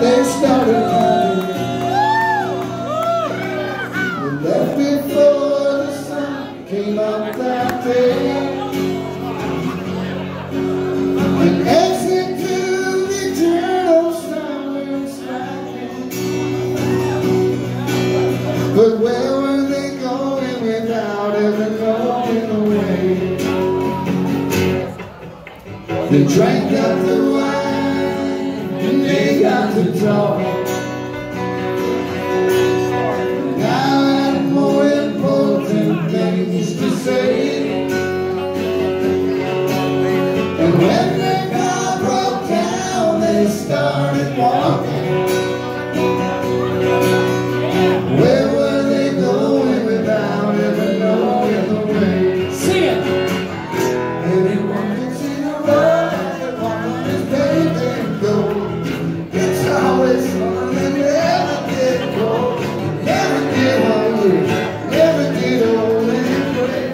they started coming. We left before the sun came up that day. An exit to the eternal silence. But where were they going without ever knowing the way? They drank up the wine and they got to talk. And I had more important things to say. And when the car broke down, they started walking. Where were they going without ever knowing the way? Sing it! Anyone can see the road that one is paving gold. It's always fun and never get cold, never get hungry, never get old and gray.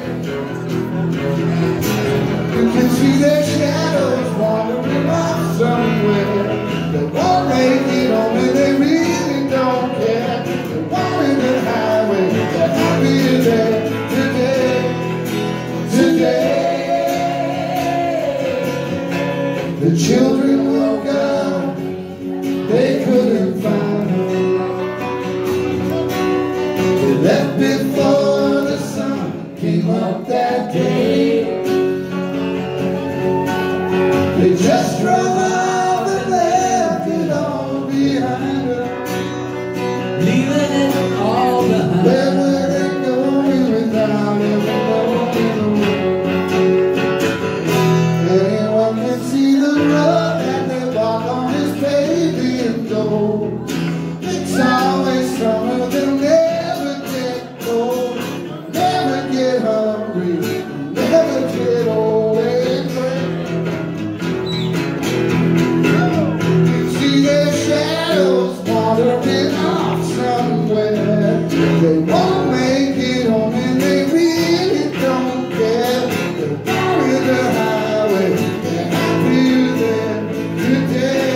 You can see their shadows wandering off somewhere. They won't make it home and they really don't care. They're walking the highway, they're happier there today. The children woke up, they couldn't find her. They left before the sun came up that day. They just drove off and left it all behind her. Leaving it all behind. Where were they going without ever knowing the way? Anyone can see the road that they walk on is paved in gold. It's always summer, they'll never get cold, never get hungry, never get old and gray. You see their shadows wandering off somewhere. They won't make it home and they really don't care. They're following the highway, they're happier there today.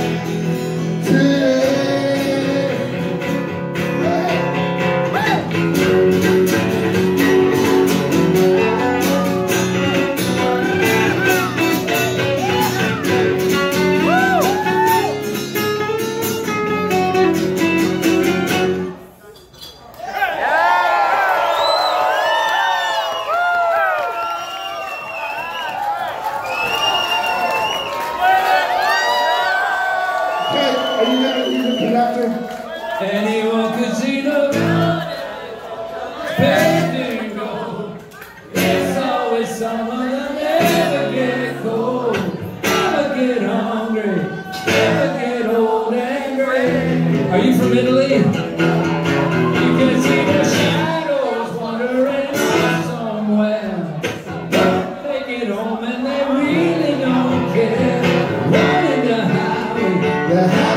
Are you gonna be the conductor? Anyone could see the paving gold. It's always summer, they'll never get cold, never get hungry, never get old and gray. Are you from Italy? You can see the shadows wandering off somewhere. They get home and they really don't care. Running the highway.